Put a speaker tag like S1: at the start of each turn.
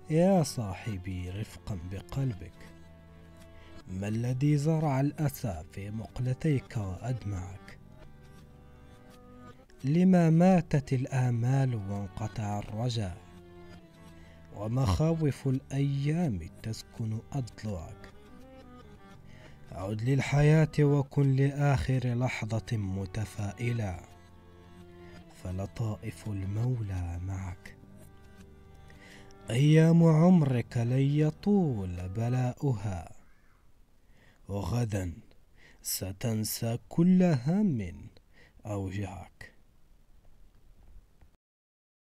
S1: يا صاحبي رفقا بقلبك، ما الذي زرع الأسى في مقلتيك وأدمعك؟ لما ماتت الآمال وانقطع الرجاء، ومخاوف الأيام تسكن أضلعك؟ عد للحياة وكن لآخر لحظة متفائلا، فلطائف المولى معك. أيام عمرك لن يطول بلاؤها، وغدا ستنسى كل هم أوجعك.